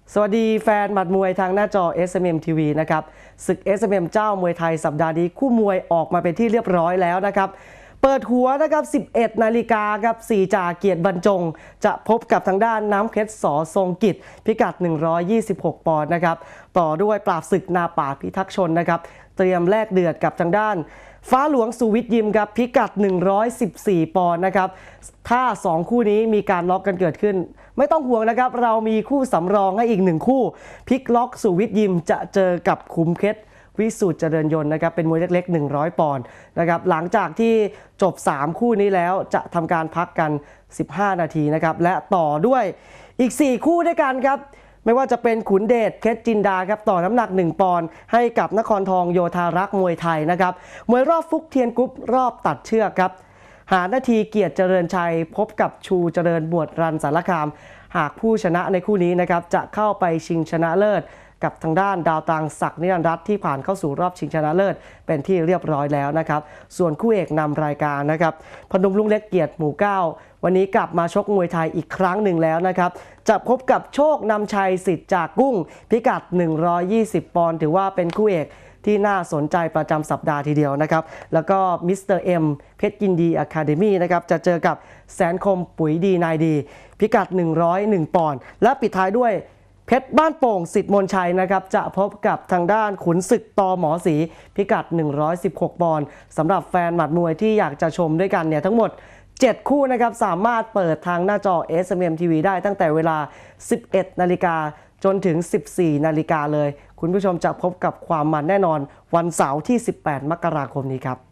สวัสดีแฟนหมัดมวยทางหน้าจอ SMM TV นะครับศึก SMM เจ้ามวยไทยสัปดาห์นี้คู่มวยออกมาเป็นที่เรียบร้อยแล้วนะครับเปิดหัวนะครับ 11 นาฬิกาครับ4จ่าเกียรติบรรจงจะพบกับทางด้านน้ำเพชรสอทรงกิจพิกัด 126 ปอนด์นะครับต่อด้วยปราบศึกนาป่าพิทักษ์ชนนะครับเตรียมแลกเดือดกับทางด้านฟ้าหลวงสุวิทย์ยิมครับพิกัด 114 ปอนด์นะครับถ้า 2 คู่นี้มีการล็อกกันเกิดขึ้นไม่ต้องห่วงนะครับเรามีคู่สำรองให้อีก1คู่พลิกล็อกสุวิทย์ยิมจะเจอกับขุมเพชรวิสูตรเจริญยนต์นะครับเป็นมวยเล็กๆ100 ปอนด์นะครับหลังจากที่จบ3คู่นี้แล้วจะทำการพักกัน15 นาทีนะครับและต่อด้วยอีก4คู่ด้วยกันครับไม่ว่าจะเป็นขุนเดชเพชรจินดาครับต่อน้ำหนัก1 ปอนด์ให้กับนครทองโยธารักษ์มวยไทยนะครับมวยรอบฟุกเทียนกรุ๊ปรอบตัดเชือกครับหานาทีเกียรติเจริญชัยพบกับชูเจริญบวชรันสารคามหากผู้ชนะในคู่นี้นะครับจะเข้าไปชิงชนะเลิศกับทางด้านดาวตังศักดิ์นิรันดร์รัตน์ที่ผ่านเข้าสู่รอบชิงชนะเลิศเป็นที่เรียบร้อยแล้วนะครับส่วนคู่เอกนำรายการนะครับพนมรุ้งเล็กเกียรติหมู่ 9วันนี้กลับมาชกมวยไทยอีกครั้งหนึ่งแล้วนะครับจะพบกับโชคนำชัยสิทธิ์จากกุ้งพิกัด 120 ปอนด์ถือว่าเป็นคู่เอกที่น่าสนใจประจำสัปดาห์ทีเดียวนะครับแล้วก็มิสเตอร์เอ็มเพชรยินดีอะคาเดมี่นะครับจะเจอกับแสนคมปุ๋ยดีนายดีพิกัด 101 ปอนด์และปิดท้ายด้วยเพชรบ้านโป่งสิทธิ์มนชัยนะครับจะพบกับทางด้านขุนศึกตอหมอศรีพิกัด 116 ปอนด์สำหรับแฟนหมัดมวยที่อยากจะชมด้วยกันเนี่ยทั้งหมด7 คู่นะครับสามารถเปิดทางหน้าจอ SMM TV ได้ตั้งแต่เวลา 11 นาฬิกาจนถึง 14 นาฬิกาเลยคุณผู้ชมจะพบกับความมันแน่นอนวันเสาร์ที่ 18 มกราคมนี้ครับ